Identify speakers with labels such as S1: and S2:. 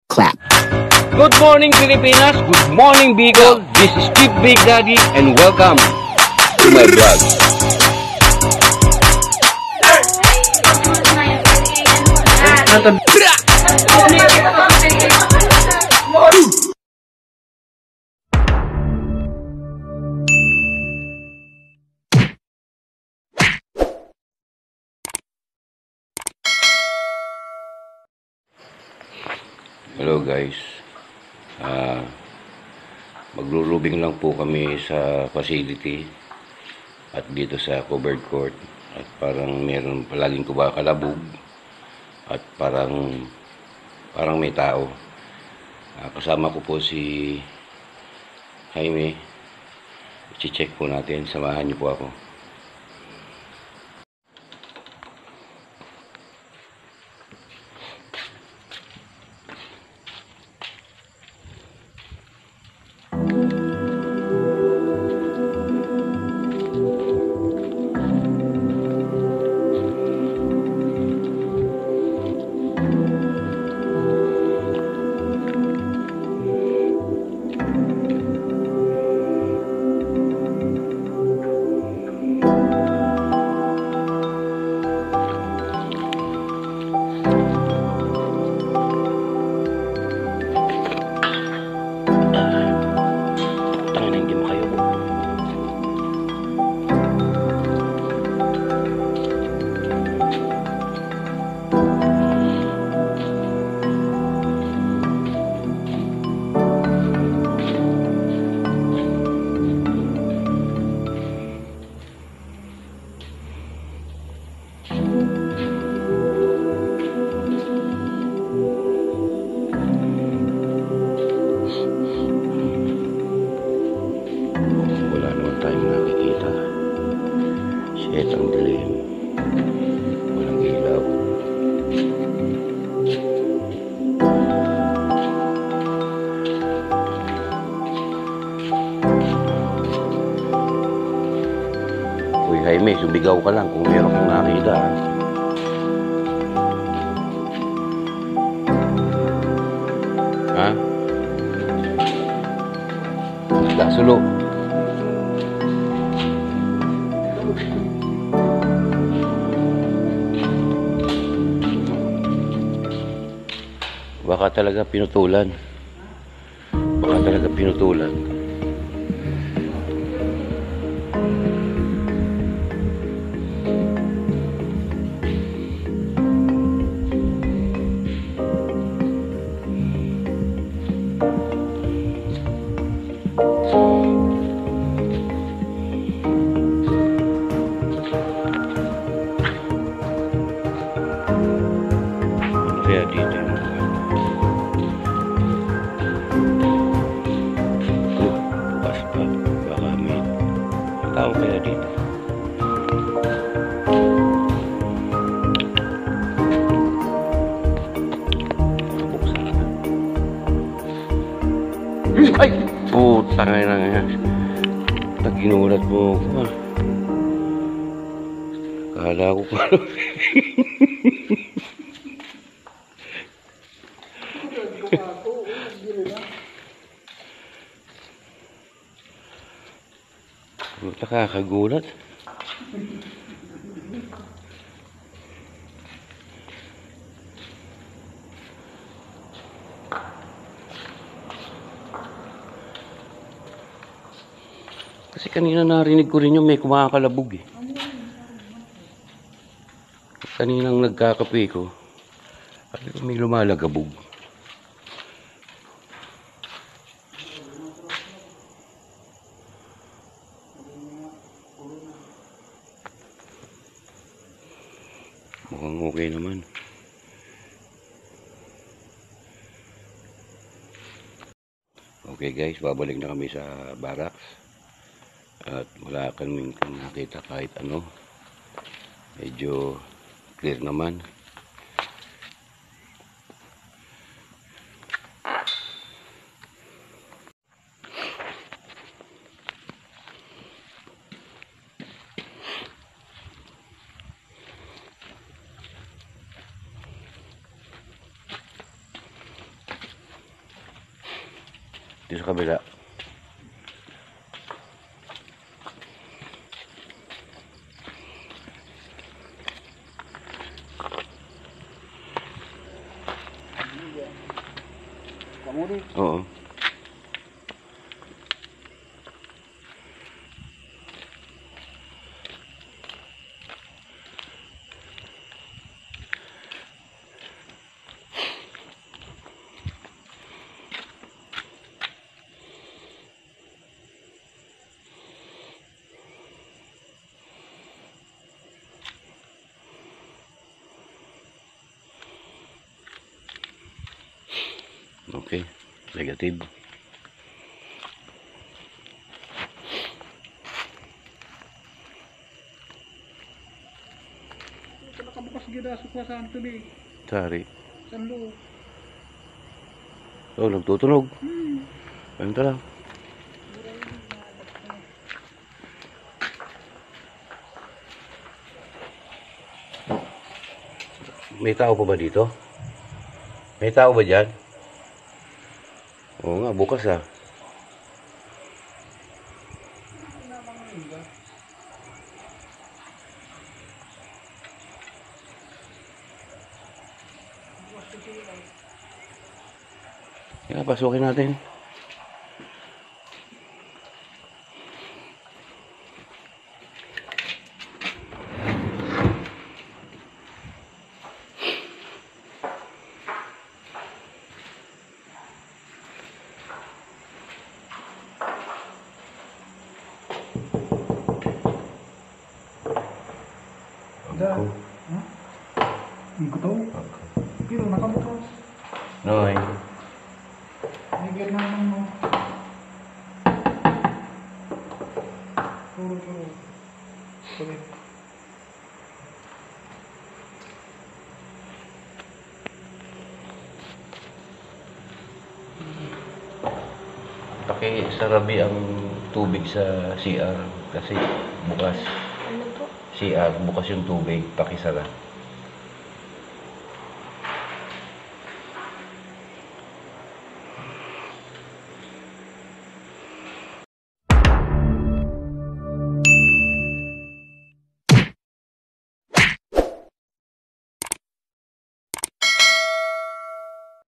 S1: Clap.
S2: Good morning, Pilipinas. Good morning, Bicol. This is Chief Big Daddy, and welcome to my vlog. Hello guys. Maglulubing lang po kami sa facility at dito sa covered court, at parang meron palaging kumakalabog at parang may tao. Kasama ko po si Jaime. I-check po natin, samahan niyo po ako. Ang dilim, walang ilaw. Uy Jaime, sumigaw ka lang kung meron kang nakita. Ha? Gasulo. Baka talaga pinutulan. Baka talaga pinutulan. Kaya dito yung tao kaya dito. Buksan na. Ay! Puta nga na nga. Naginulat mo ako ha. Kala ko pa. Nakakagulat. Kasi kanina narinig ko rin yung may kumakalabog eh. Kaninang nagkakape ko, may lumalagabog. Mukhang okay naman. Okay guys, babalik na kami sa barracks. At wala kaming nakita kahit ano. Medyo clear naman. Dito sa kabila.
S1: Kamu rin.
S2: Oo. Okay, negative.
S1: Ito nakabukas gina sa kuwasaan tubig.
S2: Sorry.
S1: Sa loob.
S2: Oh, nagtutunog.
S1: Hmm.
S2: Ayun lang. May tao pa ba dito? May tao ba dyan? Oo nga, bukas ah. Kaya pasukin natin.
S1: Ada. Hah? Hindi ko to. Pero nakabukas.
S2: Noy.
S1: Nigyan naman mo. Turo. Sorry.
S2: Pakisarabi ang tubig sa CR kasi bukas.
S3: Ano po?
S2: CR, bukas yung tubig, pakisara.